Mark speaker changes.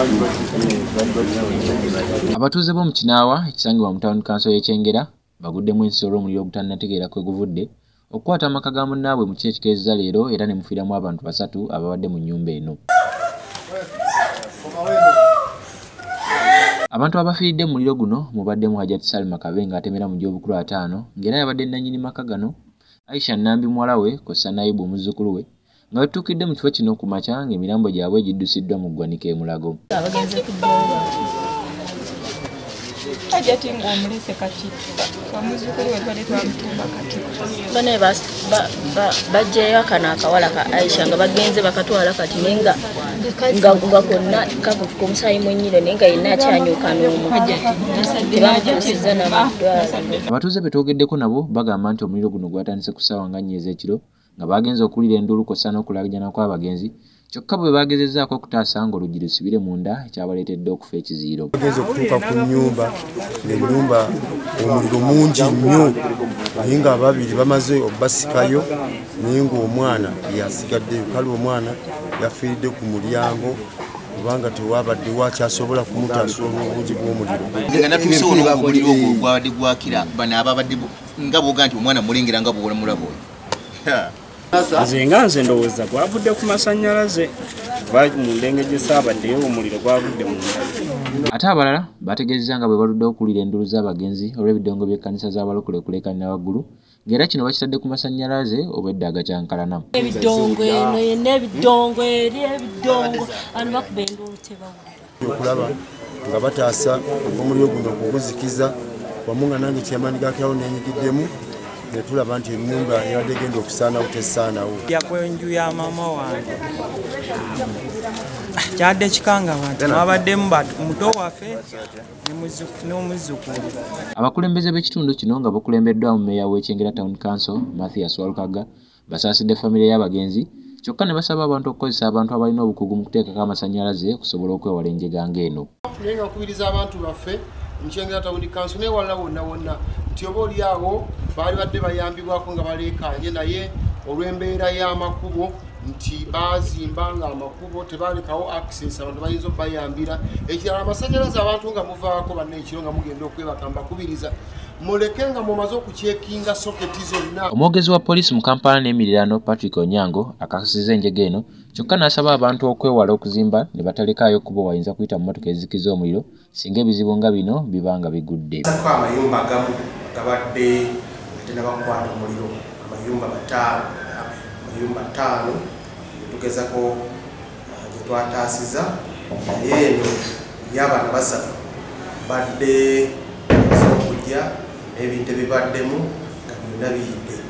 Speaker 1: Abatuuze b'omu Kinaawa ekisangibwa mu Town Council y'e Kyengera baguddemu ensisi olw'omuliro ogutannategeera kwe guvudde okukwata amaka ga munnaabwe mu kiro ekikeereza leero era ne mufiiramu abantu 3 ababadde mu nnyumba eno. Abantu abafiiridde mu muliro guno mubaddemu Hajjat Salma Kabenga atemera mu gy'obukulu 5 ng'era yabadde nannyini maka gano Aisha Nambi muwala we kw'ossa Nayibu omuzzukulu we nga batuukidde mu kifo kino ku makya ng'emirambo gyabwe giddusiddwa mu ggwanika e Mulago.
Speaker 2: Hajjati ng'omulese kati omuzzukulu we twali twamutumba kati
Speaker 3: bane bajjayo akana akawala ka Aisha nga bagenze bakatwala kati nenga nga konna kavu k'omusaayi mwennyire nenga yenna akyanyuka n'omu tebamutuusiza n'amadwaliro.
Speaker 1: Abatuuze be twogeddeko nabo bagamba nti omuliro guno gwatandise ku ssaawa nga 4 ez'ekiro nga bagenze okuwulira enduulu kw'ossa n'okulagajana kw'abagenzi kyokka bwe bagezezzaako okutaasa ng'oluggi lusibire munda ekyabaleetedde okufa ekiziiro.
Speaker 4: Bagenze okutuuka ku nnyumba ng'ennyumba omuliro mungi nnyo naye nga ababiri bamaze obbasikayo naye ng'omwana yasigaddeyo kale omwana yafiiridde ku mulyango kubanga tewabaddewo akyasobola kumutaasa olw'obungi bw'omuliro.
Speaker 5: Omuliro ogwo gwabadde gwakira bano ababadde nga bwoga nti omwana mulengera nga bw'olamulabo
Speaker 6: nze ndowooza gwavudde ku masannyalaze mu ndenge gye saabaddeyo omuliro gwavudde mu
Speaker 1: ate abalala bategeezezza nga bwe baluddeho okuwulira enduulu z'abagenzi olw'ebidongo by'ekkanisa z'abalokole kulekanira waggulu ng'era kino bakitadde ku masannyalaze obwedda agakyankalana.
Speaker 3: Ebidongo eno yenna ebidongo eri ebidongo ano bakuba enduulu tebawulira.
Speaker 4: Okulaba nga bataasa omuliro guno okuguzikiza wamu nga nange kyamaanyi gakyawo neenyigiddemu netulaba nti ennyumba yabadde egenda okusaanawo tesaanawo.
Speaker 7: Yakwenju ya mama wange kyadde kikangabwa nti mwabaddemu muto waffe n'omuzzukulu.
Speaker 1: Abakulembeze b'ekitundu kino nga bakulembeddwamu mmeeya w'e Kyengera Town Council Mathias Walukaga basaasidde famire y'abagenzi kyokka ne basaba abantu okukozesa abantu abalina obukugu mu kuteekako amasannyalaze okusobola okwewala enjega ng'eno.
Speaker 8: Naye nga nkubiriza abantu baffe mu Kyengera Town Council n'ewalala wonna nti oba oliawo baali badde bayambibwako nga baleekaanye naye olw'embeera y'amakubo nti bazimba nga amakubo tebalekawo access abantu bayinza okubayambira. Ekirala amasannyalaze abantu nga muvaako banne ekiro nga mugenda okwebaka mbakubiriza muleke nga mumaze okukyekinga soketi zonna.
Speaker 1: Omwogezi wa poliisi mu Kampala n'emirirano Patrick Onyango akakasizza enjega eno kyokka n'asaba abantu okwewala okuzimba ne batalekaayo kuba wayinza kuyita mu mmotoka ezizikiza omuliro singa ebizibu nga bino biba nga bigudde.
Speaker 9: Amayumba agamu gabadde tenabakwata omuliro amayumba 5 tugezako gye twataasiza naye eno y'abaana 3 badde okujja n'ebintu ebibaddemu nga byonna biyidde.